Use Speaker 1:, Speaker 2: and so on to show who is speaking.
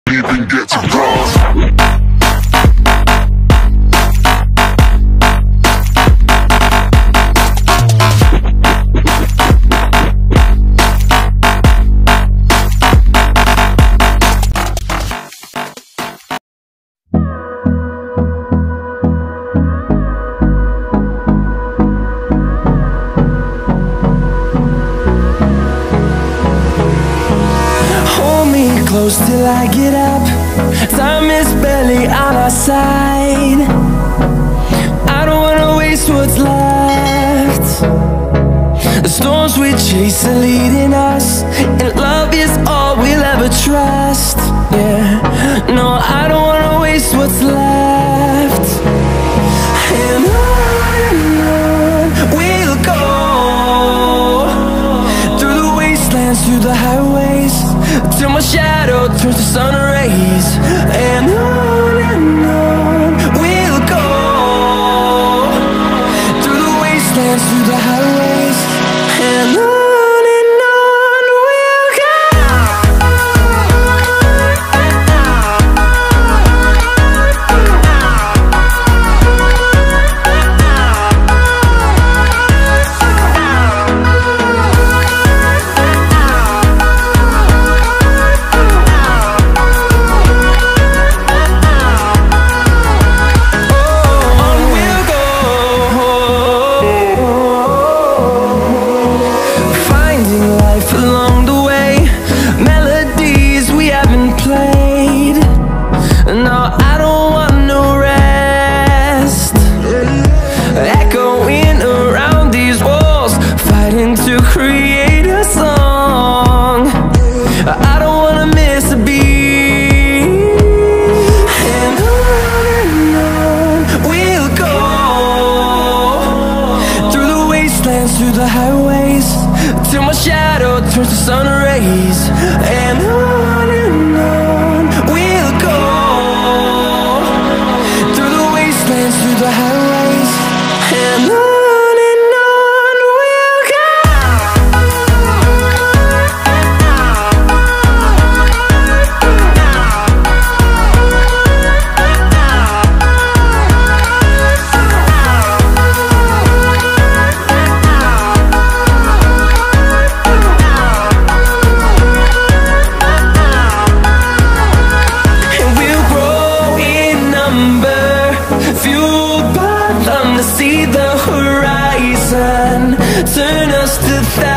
Speaker 1: even get to cross.
Speaker 2: Close till I get up. Time is barely on our side. I don't wanna waste what's left. The storms we chase are leading us, and love is all we'll ever trust. Yeah, no, I don't wanna waste what's left. And on we'll go, through the wastelands, through the highways, till my shadow turns to sun rays. And on we'll go, through the wastelands, through the highways, and on we'll go. To create a song, I don't wanna miss a beat. And on we'll go, through the wastelands, through the highways, till my shadow turns to sun rays. And on we'll go, through the wastelands, through the highways, and on. Fueled by them to see the horizon, turn us to thousands.